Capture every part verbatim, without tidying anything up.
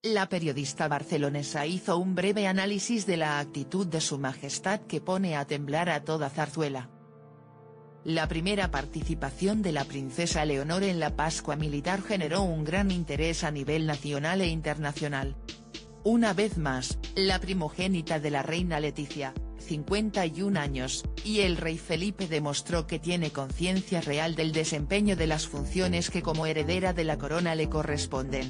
La periodista barcelonesa hizo un breve análisis de la actitud de su majestad que pone a temblar a toda Zarzuela. La primera participación de la princesa Leonor en la Pascua Militar generó un gran interés a nivel nacional e internacional. Una vez más, la primogénita de la reina Letizia, cincuenta y un años, y el rey Felipe demostró que tiene conciencia real del desempeño de las funciones que como heredera de la corona le corresponden.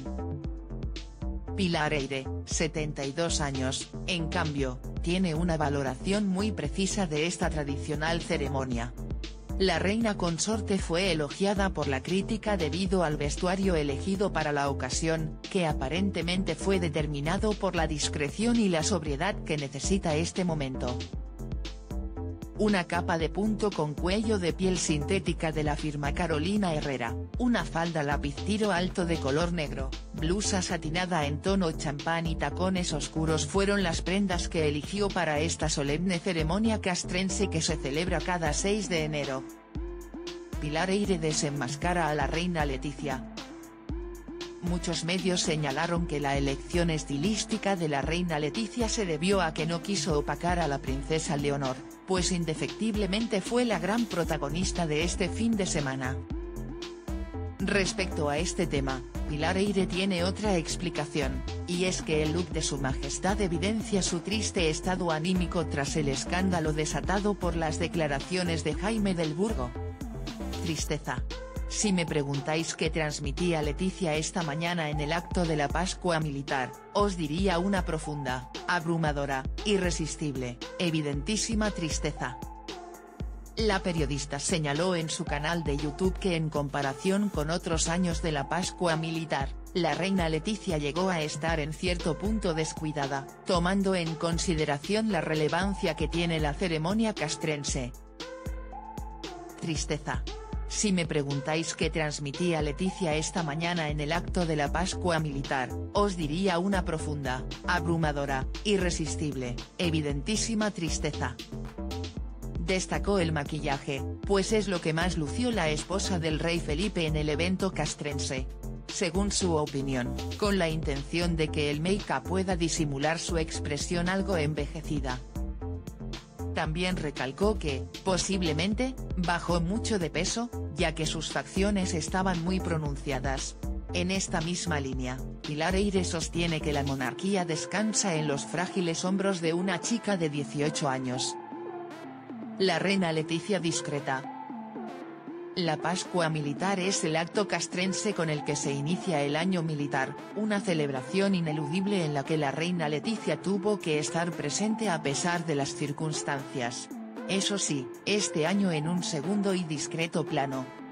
Pilar Eyre, setenta y dos años, en cambio, tiene una valoración muy precisa de esta tradicional ceremonia. La reina consorte fue elogiada por la crítica debido al vestuario elegido para la ocasión, que aparentemente fue determinado por la discreción y la sobriedad que necesita este momento. Una capa de punto con cuello de piel sintética de la firma Carolina Herrera, una falda lápiz tiro alto de color negro, blusa satinada en tono champán y tacones oscuros fueron las prendas que eligió para esta solemne ceremonia castrense que se celebra cada seis de enero. Pilar Eyre desenmascara a la reina Letizia. Muchos medios señalaron que la elección estilística de la reina Letizia se debió a que no quiso opacar a la princesa Leonor, pues indefectiblemente fue la gran protagonista de este fin de semana. Respecto a este tema, Pilar Eyre tiene otra explicación, y es que el look de su majestad evidencia su triste estado anímico tras el escándalo desatado por las declaraciones de Jaime del Burgo. Tristeza. Si me preguntáis qué transmitía Letizia esta mañana en el acto de la Pascua Militar, os diría una profunda, abrumadora, irresistible, evidentísima tristeza. La periodista señaló en su canal de YouTube que en comparación con otros años de la Pascua Militar, la reina Letizia llegó a estar en cierto punto descuidada, tomando en consideración la relevancia que tiene la ceremonia castrense. Tristeza. Si me preguntáis qué transmitía Letizia esta mañana en el acto de la Pascua Militar, os diría una profunda, abrumadora, irresistible, evidentísima tristeza. Destacó el maquillaje, pues es lo que más lució la esposa del rey Felipe en el evento castrense. Según su opinión, con la intención de que el make-up pueda disimular su expresión algo envejecida. También recalcó que, posiblemente, bajó mucho de peso, ya que sus facciones estaban muy pronunciadas. En esta misma línea, Pilar Eyre sostiene que la monarquía descansa en los frágiles hombros de una chica de dieciocho años. La reina Letizia discreta. La Pascua Militar es el acto castrense con el que se inicia el año militar, una celebración ineludible en la que la reina Letizia tuvo que estar presente a pesar de las circunstancias. Eso sí, este año en un segundo y discreto plano.